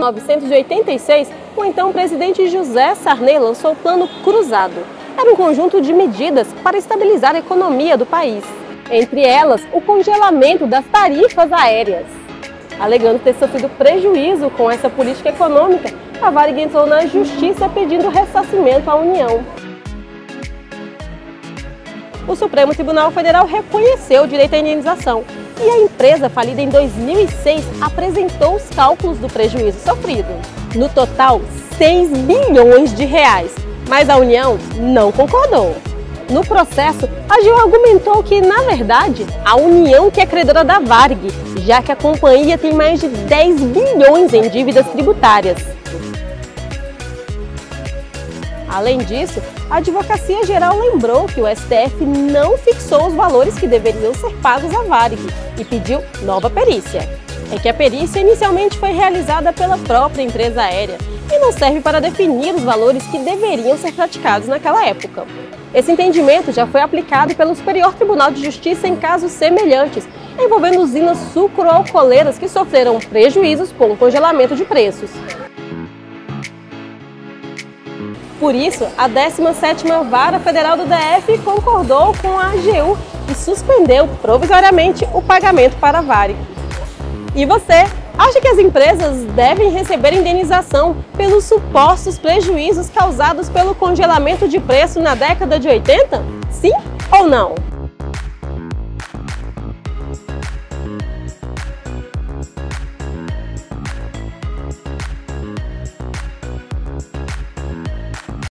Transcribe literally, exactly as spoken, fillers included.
novecentos e oitenta e seis, o então presidente José Sarney lançou o Plano Cruzado. Era um conjunto de medidas para estabilizar a economia do país. Entre elas, o congelamento das tarifas aéreas. Alegando ter sofrido prejuízo com essa política econômica, a Varig entrou na justiça pedindo ressarcimento à União. O Supremo Tribunal Federal reconheceu o direito à indenização e a empresa, falida em dois mil e seis, apresentou os cálculos do prejuízo sofrido. No total, seis bilhões de reais, mas a União não concordou. No processo, a AGU argumentou que, na verdade, a União que é credora da Varig, já que a companhia tem mais de dez bilhões em dívidas tributárias. Além disso, a Advocacia Geral lembrou que o S T F não fixou os valores que deveriam ser pagos à Varig e pediu nova perícia. É que a perícia inicialmente foi realizada pela própria empresa aérea e não serve para definir os valores que deveriam ser praticados naquela época. Esse entendimento já foi aplicado pelo Superior Tribunal de Justiça em casos semelhantes, envolvendo usinas sucroalcooleiras que sofreram prejuízos com o congelamento de preços. Por isso, a décima sétima Vara Federal do D F concordou com a AGU e suspendeu provisoriamente o pagamento para a Varig. E você, acha que as empresas devem receber indenização pelos supostos prejuízos causados pelo congelamento de preço na década de oitenta? Sim ou não?